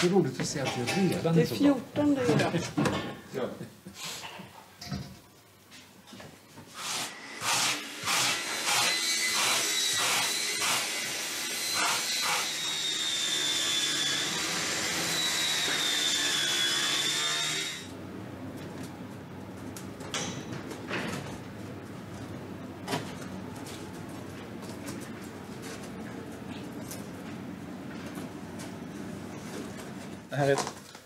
så roligt att se att det redan Det är är så bra. 14 idag. Ja. Det här är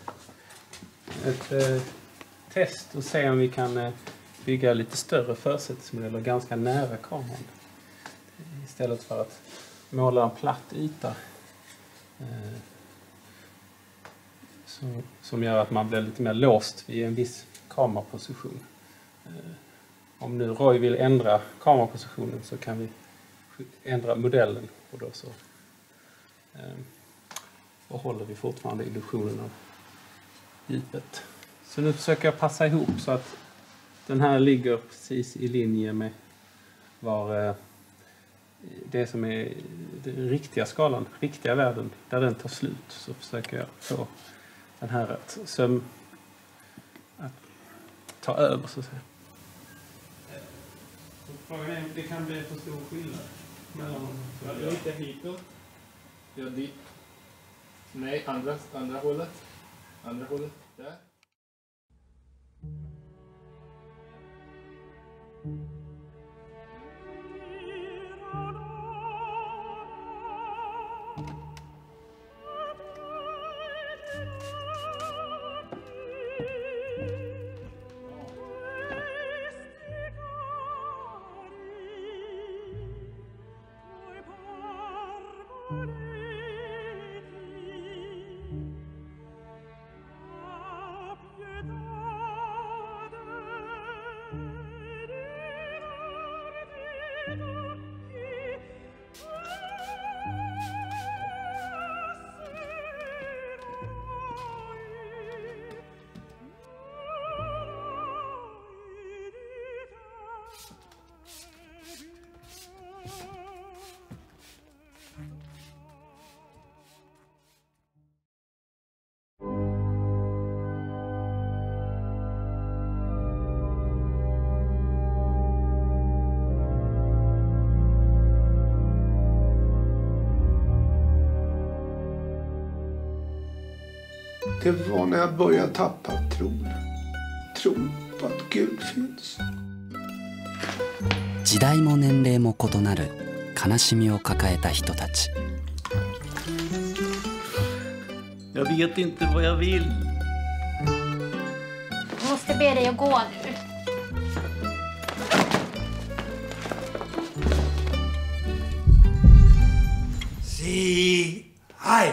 ett test och se om vi kan bygga lite större försätesmodeller ganska nära kameran. Istället för att måla en platt yta. Som gör att man blir lite mer låst vid en viss kameraposition. Om nu Roy vill ändra kamerapositionen så kan vi ändra modellen och då så behåller vi fortfarande illusionen av djupet. Så nu försöker jag passa ihop så att den här ligger precis i linje med var det som är den riktiga skalan, riktiga världen, där den tar slut. Så försöker jag få den här att ta över så att säga. Frågan är om det kan bli för stor skillnad mellan dem. Lite hitåt. Ja, dit. Nej, andra hållet. Andra hållet. Där. Det var när jag började tappa tron. Tron på att Gud finns. 時代も年齢も異なる悲しみを抱えた人たち。 Jag vet inte vad jag vill. Jag måste be dig att gå nu. Si, hej!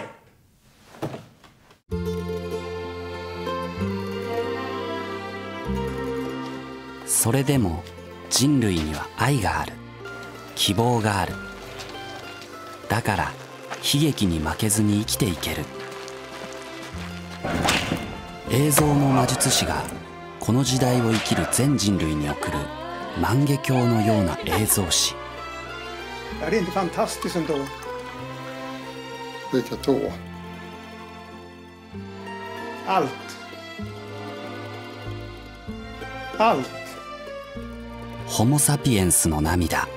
それでも人類には愛がある、希望がある。だから悲劇に負けずに生きていける。映像の魔術師がこの時代を生きる全人類に送る万華鏡のような映像史。 Är det inte fantastiskt ändå? Vilket då? Allt. Allt. ホモ・サピエンスの涙。